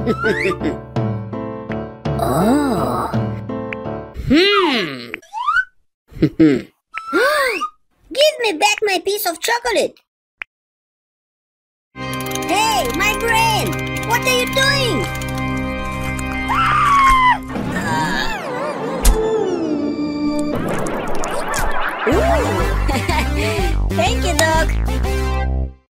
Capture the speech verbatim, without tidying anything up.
Oh. Hmm. Give me back my piece of chocolate. Hey, my brain! What are you doing? Ooh. Thank you, dog.